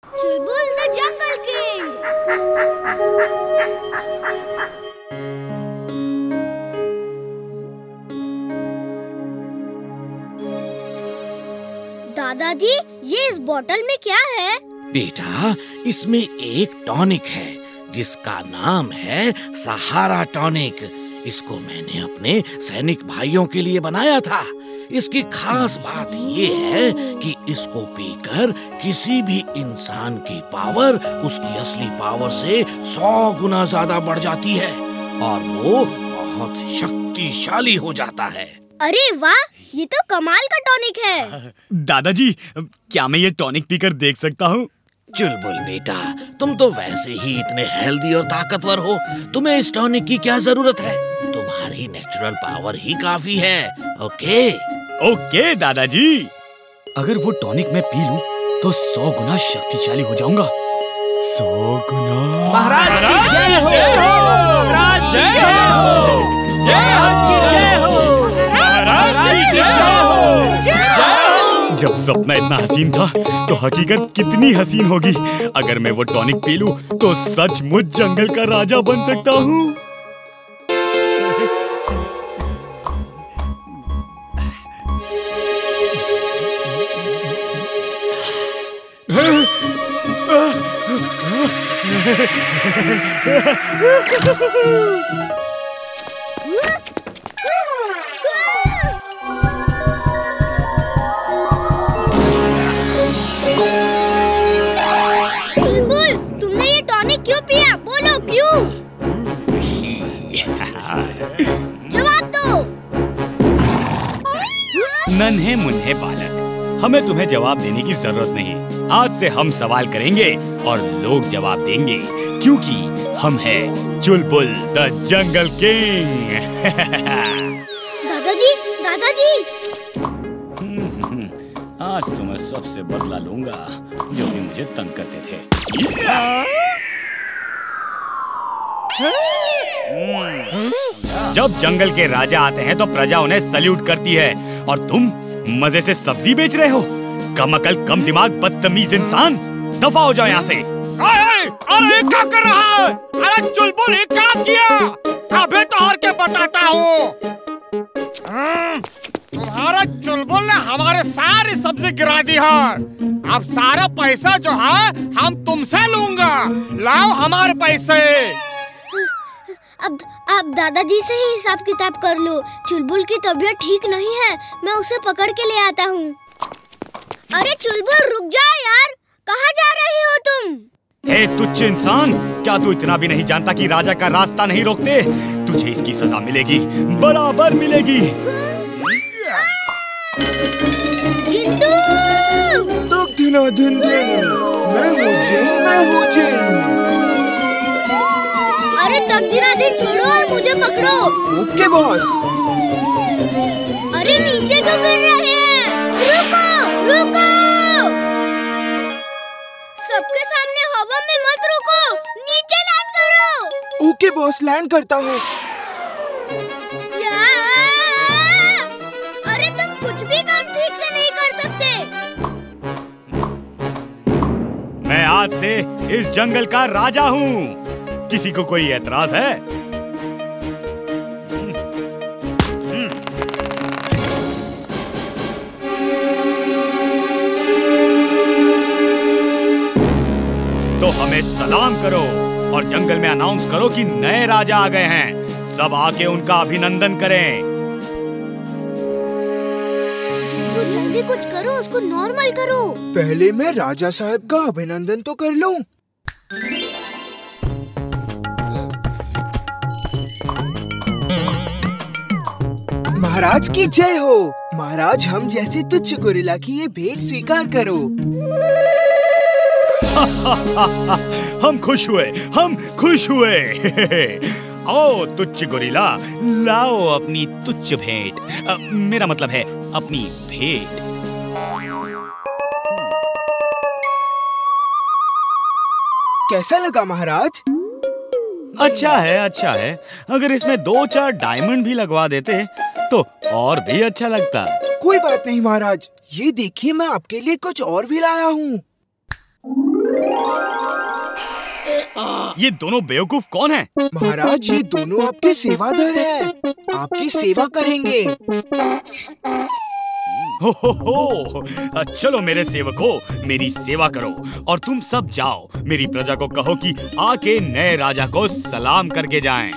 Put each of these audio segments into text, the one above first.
Chulbul the jungle king. दादाजी, ये इस बोतल में क्या है? बेटा, इसमें एक टॉनिक है जिसका नाम है सहारा टॉनिक। इसको मैंने अपने सैनिक भाइयों के लिए बनाया था। इसकी खास बात ये है कि इसको पीकर किसी भी इंसान की पावर उसकी असली पावर से 100 गुना ज्यादा बढ़ जाती है और वो बहुत शक्तिशाली हो जाता है। अरे वाह, ये तो कमाल का टॉनिक है। दादाजी, क्या मैं ये टॉनिक पीकर देख सकता हूँ? चुलबुल बेटा, तुम तो वैसे ही इतने हेल्दी और ताकतवर हो, तुम्हें इस टॉनिक की क्या जरूरत है? तुम्हारी नेचुरल पावर ही काफी है। ओके दादाजी, अगर वो टॉनिक मैं पी लूं तो 100 गुना शक्तिशाली हो जाऊंगा। 100 गुना। महाराज की जय हो, महाराज की जय हो, महाराज की जय हो, महाराज की जय हो, जय हो। जब सपना इतना हसीन था तो हकीकत कितनी हसीन होगी। अगर मैं वो टॉनिक पी लूं तो सचमुच जंगल का राजा बन सकता हूँ। चुलबुल, तुमने ये टॉनिक क्यों पिया? बोलो क्यों? जवाब दो। नन्हे मुन्ने बालक, हमें तुम्हें जवाब देने की जरूरत नहीं। आज से हम सवाल करेंगे और लोग जवाब देंगे, क्योंकि हम हैं चुलबुल द जंगल किंग। दादाजी, दादाजी। आज तो मैं सबसे बदला लूंगा जो भी मुझे तंग करते थे। जब जंगल के राजा आते हैं तो प्रजा उन्हें सल्यूट करती है और तुम मजे से सब्जी बेच रहे हो। कम अकल कम दिमाग बदतमीज इंसान, दफा हो जाओ यहाँ से। अरे क्या कर रहा है? अरे चुलबुल, ये क्या किया? अबे तो और क्या बताता हूँ। तुम्हारा चुलबुल ने हमारे सारी सब्जी गिरा दी है। अब सारा पैसा जो है हम तुमसे लूंगा। लाओ हमारे पैसे। अब आप दादाजी से ही हिसाब किताब कर लो। चुलबुल की तबीयत ठीक नहीं है, मैं उसे पकड़ के ले आता हूँ। अरे चुलबुल, रुक जाओ यार, कहाँ जा रही हो तुम? हे तुच्छ इंसान, क्या तू इतना भी नहीं जानता कि राजा का रास्ता नहीं रोकते? तुझे इसकी सजा मिलेगी, बराबर मिलेगी। जिंटू! मैं हूँ जिन। अरे तकदीरादिन छोड़ो और मुझे पकड़ो। Okay boss. अरे नीचे क्यों गिर रहे हैं? रुको, रुको! सबके सामने हवा में मत रुको, नीचे लैंड करो। ओके बॉस, लैंड करता हूँ। अरे तुम कुछ भी काम ठीक से नहीं कर सकते। मैं आज से इस जंगल का राजा हूँ। किसी को कोई एतराज है? तो हमें सलाम करो और जंगल में अनाउंस करो कि नए राजा आ गए हैं। सब आके उनका अभिनंदन करें। तो जल्दी कुछ करो, उसको नॉर्मल करो। पहले मैं राजा साहब का अभिनंदन तो कर लूं। महाराज की जय हो। महाराज, हम जैसे तुच्छ गोरिल्ला की ये भेंट स्वीकार करो। हम खुश हुए। आओ तुच्छ गोरिल्ला, लाओ अपनी तुच्छ भेंट। मेरा मतलब है अपनी भेंट। कैसा लगा महाराज? अच्छा है। अगर इसमें 2-4 डायमंड भी लगवा देते तो और भी अच्छा लगता। कोई बात नहीं महाराज, ये देखिए मैं आपके लिए कुछ और भी लाया हूँ। ये दोनों बेवकूफ कौन हैं? महाराज, ये दोनों आपके सेवादार हैं। आपकी सेवा करेंगे। हो। चलो मेरे सेवकों, मेरी सेवा करो और तुम सब जाओ मेरी प्रजा को कहो कि आके नए राजा को सलाम करके जाएं।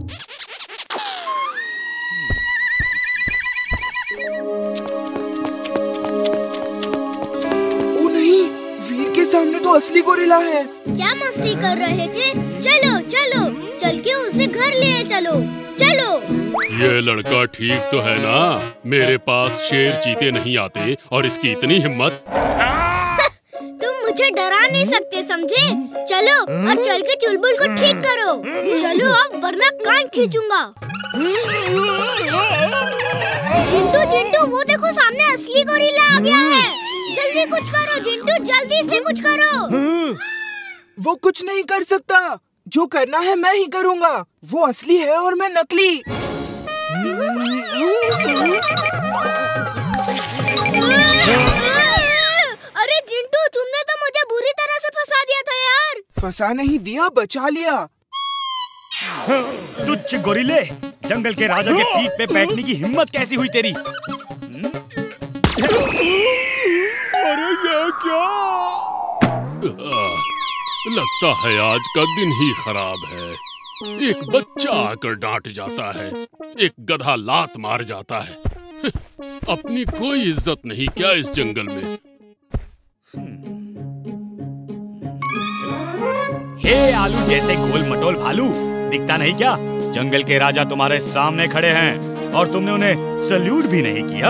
ओ नहीं, वीर के सामने तो असली गोरिल्ला है। क्या मस्ती कर रहे थे? चलो चलो, चल के उसे घर ले चलो। चलो। ये लड़का ठीक तो है ना? मेरे पास शेर चीते नहीं आते और इसकी इतनी हिम्मत। तुम मुझे डरा नहीं सकते, समझे? चलो और चल के चुलबुल को ठीक करो। चलो अब, वरना कान खींचूंगा। जिंटू जिंटू, वो देखो सामने असली गोरिल्ला आ गया है। जल्दी कुछ करो जिंटू, जल्दी से कुछ करो। वो कुछ नहीं कर सकता। जो करना है मैं ही करूँगा। वो असली है और मैं नकली। अरे जिंटू, तुमने तो मुझे बुरी तरह से फंसा दिया था यार। फंसा नहीं दिया, बचा लिया। तुच्छ गोरिल्ले, जंगल के राजा के पीठ पे बैठने की हिम्मत कैसी हुई तेरी? अरे ये क्या? लगता है आज का दिन ही खराब है। एक बच्चा आकर डांट जाता है, एक गधा लात मार जाता है। अपनी कोई इज्जत नहीं क्या इस जंगल में? हे आलू जैसे गोल मटोल भालू, दिखता नहीं क्या? जंगल के राजा तुम्हारे सामने खड़े हैं और तुमने उन्हें सल्यूट भी नहीं किया।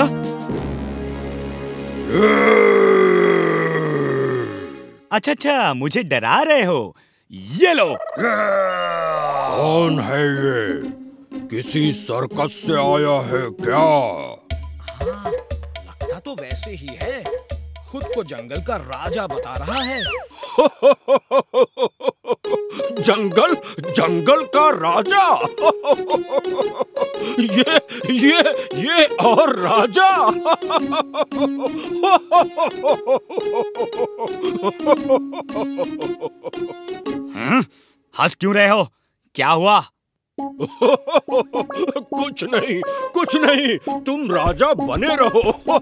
अच्छा, मुझे डरा रहे हो? ये लो। कौन है ये? किसी सर्कस से आया है क्या? लगता तो वैसे ही है। खुद को जंगल का राजा बता रहा है। जंगल का राजा? ये और राजा? हंस क्यों रहे हो? क्या हुआ? कुछ नहीं, तुम राजा बने रहो।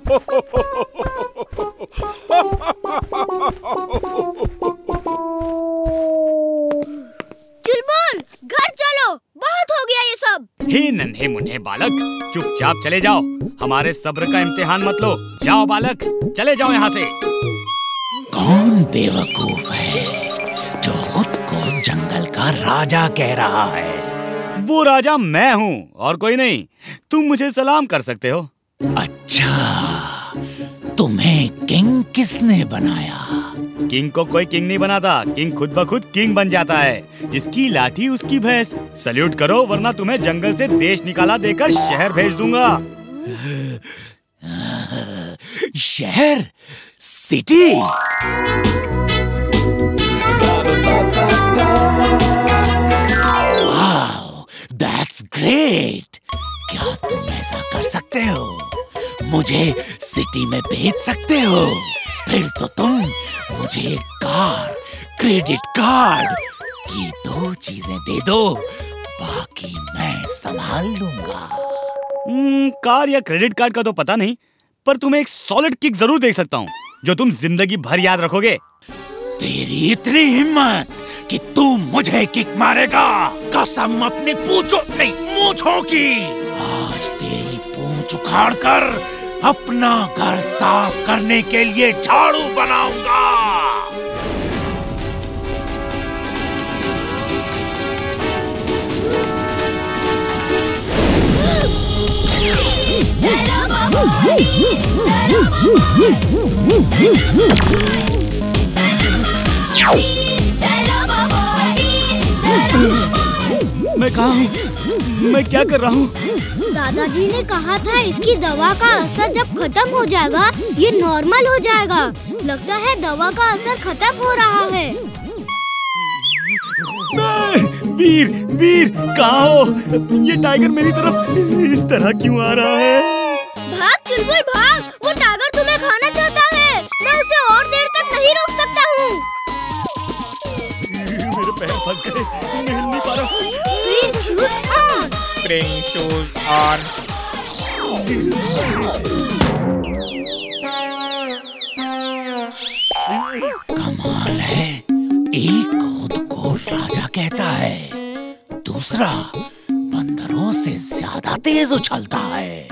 चुलबुल, घर चलो, बहुत हो गया ये सब। हे नन्हे मुन्ने बालक, चुपचाप चले जाओ। हमारे सब्र का इम्तिहान मत लो। जाओ बालक, चले जाओ यहाँ से। कौन बेवकूफ है जो खुद को जंगल का राजा कह रहा है? वो राजा मैं हूँ और कोई नहीं। तुम मुझे सलाम कर सकते हो। अच्छा, तुम्हें किंग किसने बनाया? किंग को कोई किंग नहीं बनाता, किंग खुद ब खुद किंग बन जाता है। जिसकी लाठी उसकी भैंस। सल्यूट करो वरना तुम्हें जंगल से देश निकाला देकर शहर भेज दूंगा। शहर? सिटी? Wow, that's great. क्या तुम ऐसा कर सकते हो? मुझे सिटी में भेज सकते हो? फिर तो तुम मुझे एक कार, क्रेडिट कार्ड की 2 चीजें दे दो, बाकी मैं संभाल लूंगा। कार या क्रेडिट कार्ड का तो पता नहीं, पर तुम्हें एक सॉलिड किक जरूर दे सकता हूँ जो तुम जिंदगी भर याद रखोगे। तेरी इतनी हिम्मत कि तू मुझे किक मारेगा? कसम अपनी पूंछों नहीं, मूंछों की। आज तेरी पूंछ उखाड़ कर अपना घर साफ करने के लिए झाड़ू बनाऊंगा। मैं कहाँ हूँ? मैं क्या कर रहा हूँ? दादाजी ने कहा था इसकी दवा का असर जब खत्म हो जाएगा ये नॉर्मल हो जाएगा। लगता है दवा का असर खत्म हो रहा है। वीर कहाँ हो? ये टाइगर मेरी तरफ इस तरह क्यों आ रहा है? भाग चुलबुल भाग, वो टाइगर तुम्हें खाना चाहता है। मैं उसे और देर तक नहीं रोक सकता हूँ। मेरे पैर हिल नहीं पा रहा। Spring shoes on. Spring shoes on. कमाल है, एक खुद को राजा कहता है, दूसरा बंदरों से ज्यादा तेज उछलता है।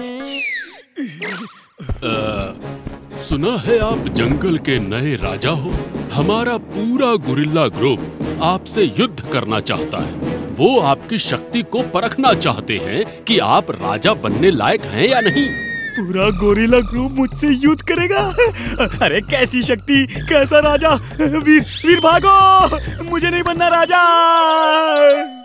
सुना है आप जंगल के नए राजा हो। हमारा पूरा गुरिल्ला ग्रुप आपसे युद्ध करना चाहता है। वो आपकी शक्ति को परखना चाहते हैं कि आप राजा बनने लायक हैं या नहीं। पूरा गोरिल्ला ग्रुप मुझसे युद्ध करेगा? अरे कैसी शक्ति, कैसा राजा? वीर वीर भागो, मुझे नहीं बनना राजा।